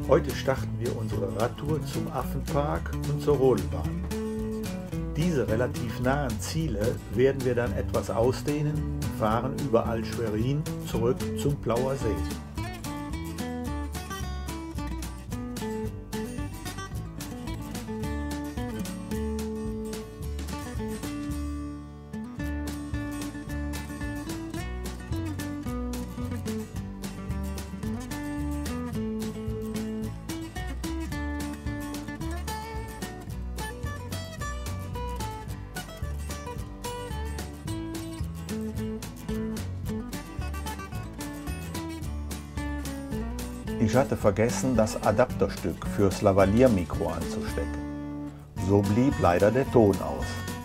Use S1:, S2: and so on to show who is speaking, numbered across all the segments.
S1: Heute starten wir unsere Radtour zum Affenpark und zur Rodelbahn. Diese relativ nahen Ziele werden wir dann etwas ausdehnen und fahren über Alt-Schwerin zurück zum Plauer See. Ich hatte vergessen, das Adapterstück fürs Lavalier-Mikro anzustecken. So blieb leider der Ton aus.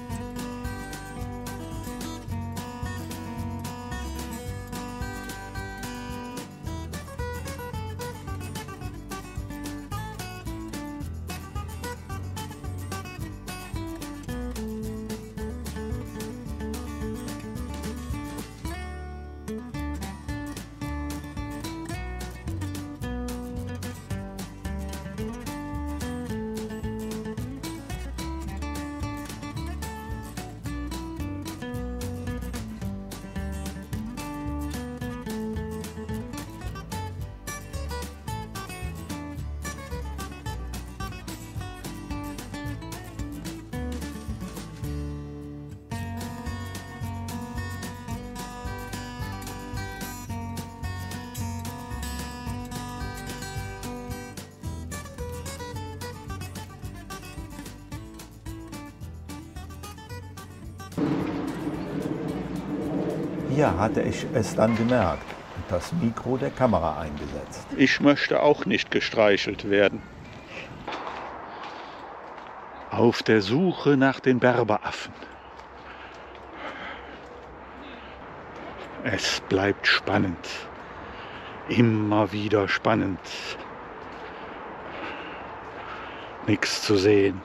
S1: Hier hatte ich es dann gemerkt und das Mikro der Kamera eingesetzt.
S2: Ich möchte auch nicht gestreichelt werden. Auf der Suche nach den Berberaffen. Es bleibt spannend. Immer wieder spannend. Nichts zu sehen.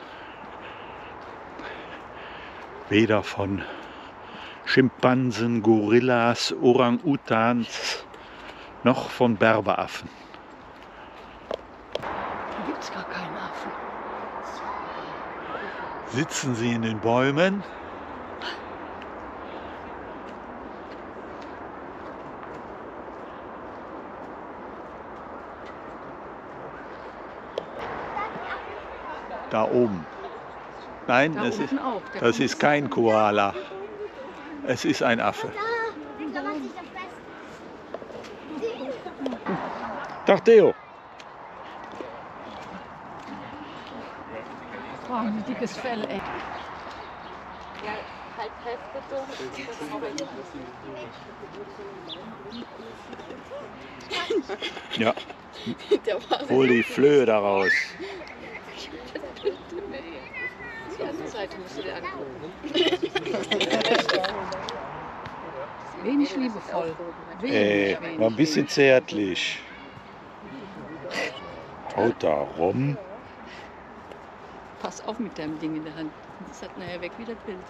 S2: Weder von Schimpansen, Gorillas, Orang-Utans, noch von Berberaffen.
S3: Da gibt es gar keinen Affen.
S2: Sitzen sie in den Bäumen? Da oben. Nein,
S3: Da unten auch.
S2: das ist kein Koala. Es ist ein Affe. Tag Theo.
S3: Oh, ein dickes Fell, ey.
S4: Ja, halt fest bitte.
S2: Ja. Hol die Flöhe daraus.
S4: Die andere Seite musst du dir angucken.
S3: Wenig liebevoll. Wenig.
S2: War ein bisschen zärtlich. Haut da rum.
S3: Pass auf mit deinem Ding in der Hand. Das hat nachher weg wie das Bild.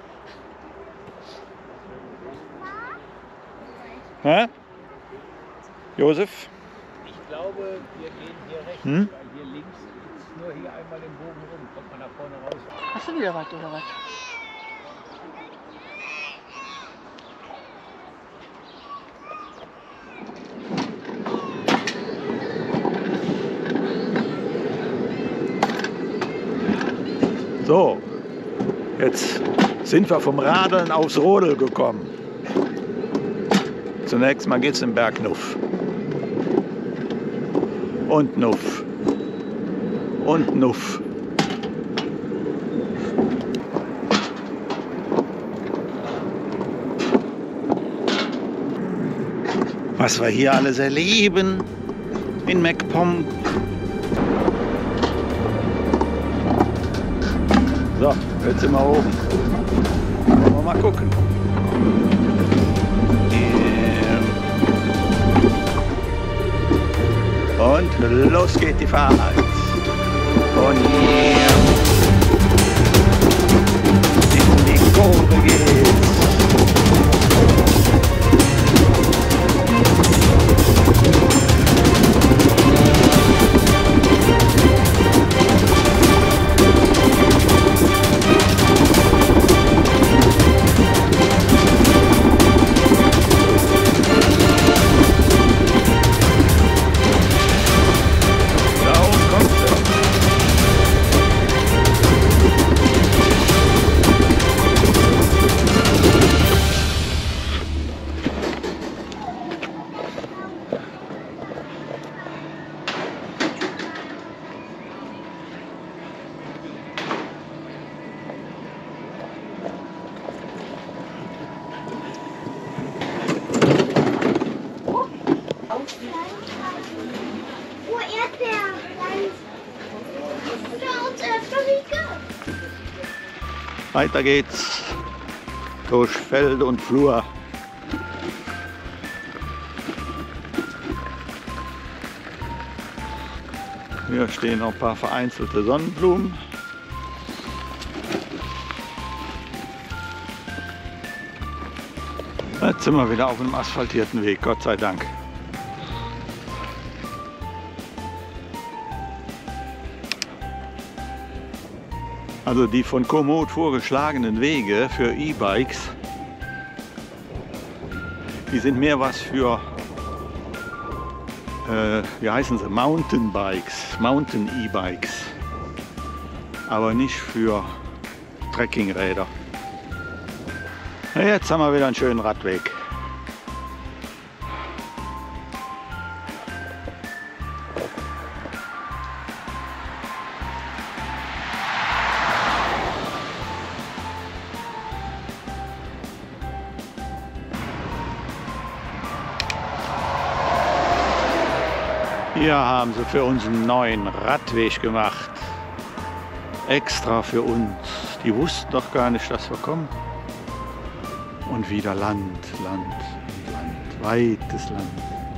S2: Hä? Josef?
S5: Ich glaube, wir gehen hier rechts,
S2: Hm?
S5: weil hier links ist nur hier einmal den Bogen rum, kommt man nach vorne raus.
S3: Hast du wieder was oder was?
S2: So, jetzt sind wir vom Radeln aufs Rodel gekommen. Zunächst mal geht's den Berg Nuff. Und Nuff. Und Nuff. Was wir hier alles erleben in MacPom. So, jetzt sind wir oben. Wollen wir mal gucken. Und los geht die Fahrt. Und hier in die Kurve geht's.
S6: Oh, Erdbeer.
S1: Weiter geht's durch Feld und Flur. Hier stehen noch ein paar vereinzelte Sonnenblumen. Jetzt sind wir wieder auf einem asphaltierten Weg, Gott sei Dank. Also die von Komoot vorgeschlagenen Wege für E-Bikes, die sind mehr was für, wie heißen sie, Mountainbikes, Mountain-E-Bikes, aber nicht für Trekkingräder. Na, jetzt haben wir wieder einen schönen Radweg. Hier haben sie für uns einen neuen Radweg gemacht. Extra für uns. Die wussten doch gar nicht, dass wir kommen. Und wieder Land, Land und Land. Weites Land.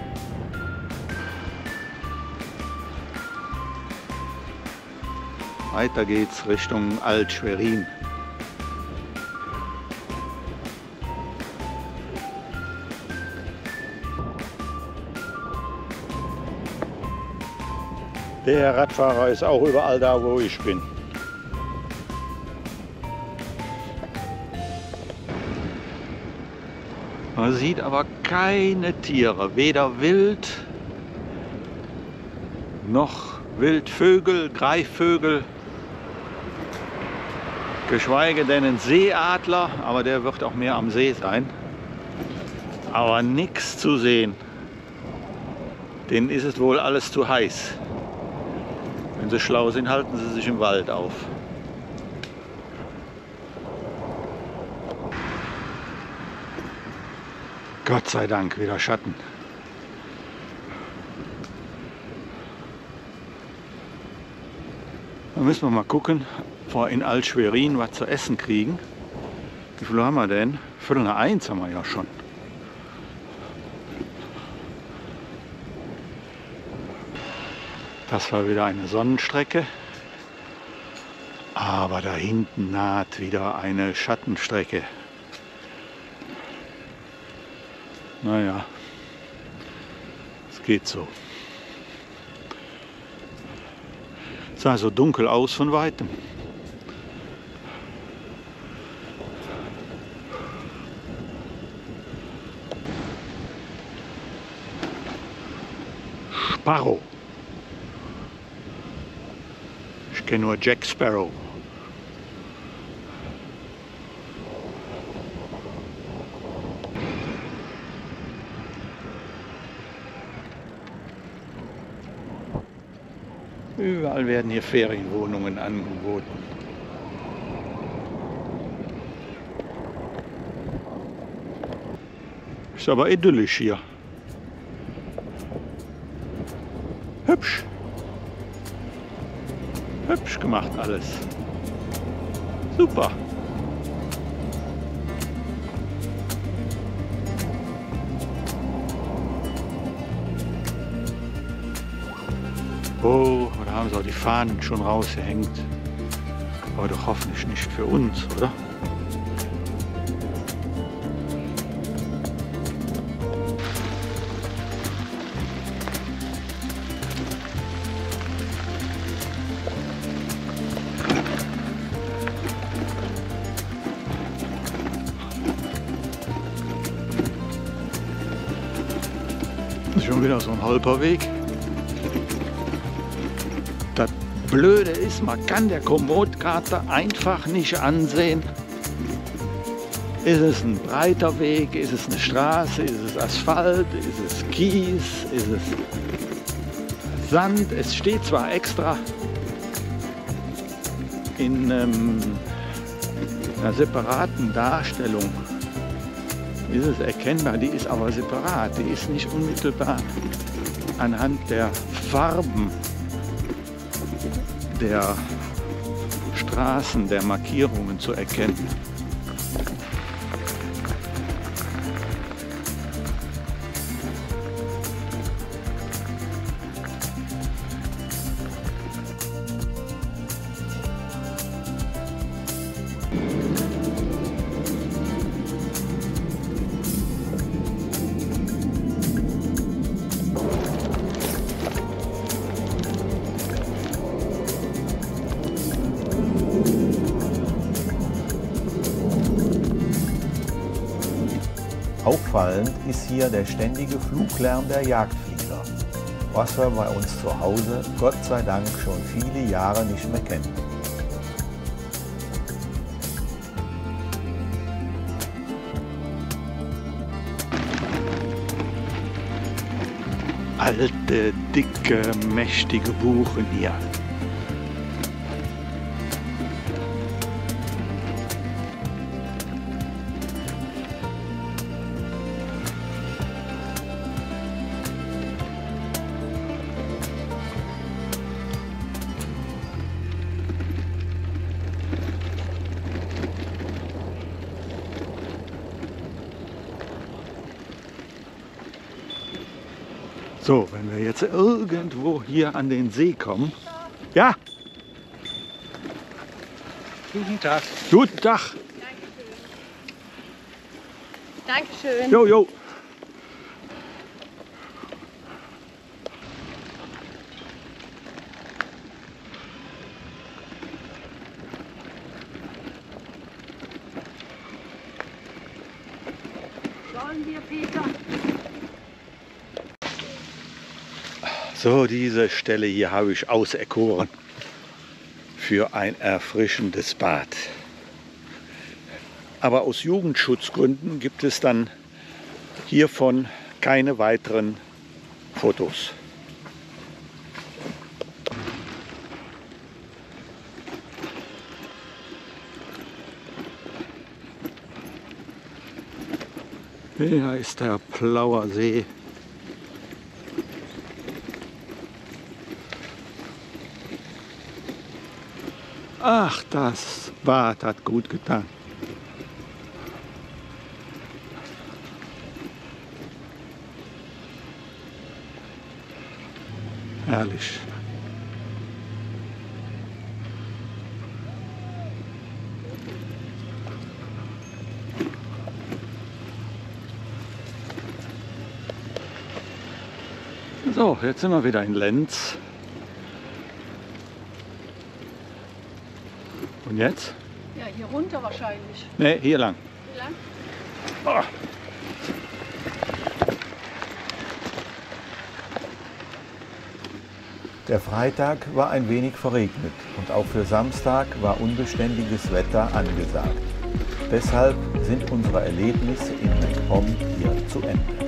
S1: Weiter geht's Richtung Alt-Schwerin. Der Radfahrer ist auch überall da, wo ich bin. Man sieht aber keine Tiere, weder Wild noch Wildvögel, Greifvögel, geschweige denn ein Seeadler, aber der wird auch mehr am See sein. Aber nichts zu sehen. Denen ist es wohl alles zu heiß. Wenn sie schlau sind, halten sie sich im Wald auf. Gott sei Dank wieder Schatten. Da müssen wir mal gucken, vor in Alt-Schwerin was zu essen kriegen. Wie viel haben wir denn? 12:45 haben wir ja schon. Das war wieder eine Sonnenstrecke, aber da hinten naht wieder eine Schattenstrecke. Naja, es geht so. Es sah so dunkel aus von weitem. Sparrow. Ich kenne nur Jack Sparrow. Überall werden hier Ferienwohnungen angeboten. Ist aber idyllisch hier. Hübsch. Hübsch gemacht alles. Super. Oh, da haben sie auch die Fahnen schon rausgehängt. Aber doch hoffentlich nicht für uns, oder? Schon wieder so ein Holperweg. Das Blöde ist, man kann der Komoot-Karte einfach nicht ansehen. Ist es ein breiter Weg, ist es eine Straße, ist es Asphalt, ist es Kies, ist es Sand. Es steht zwar extra in einer separaten Darstellung ist es erkennbar, die ist aber separat, die ist nicht unmittelbar anhand der Farben der Straßen, der Markierungen zu erkennen. Auffallend ist hier der ständige Fluglärm der Jagdflieger, was wir bei uns zu Hause Gott sei Dank schon viele Jahre nicht mehr kennen. Alte, dicke, mächtige Buchen hier. So, wenn wir jetzt irgendwo hier an den See kommen. Ja,
S5: Guten Tag.
S1: guten Tag.
S4: Dankeschön.
S1: Jo, jo.
S3: Sollen wir, Peter?
S1: So, diese Stelle hier habe ich auserkoren für ein erfrischendes Bad. Aber aus Jugendschutzgründen gibt es dann hiervon keine weiteren Fotos. Hier ist der Plauer See. Ach, das Bad hat gut getan. Herrlich. So, jetzt sind wir wieder in Lenz. Und jetzt?
S3: Ja, hier runter wahrscheinlich.
S1: Ne, hier lang.
S3: Wie lang?
S1: Oh. Der Freitag war ein wenig verregnet und auch für Samstag war unbeständiges Wetter angesagt. Deshalb sind unsere Erlebnisse in MacPom hier zu Ende.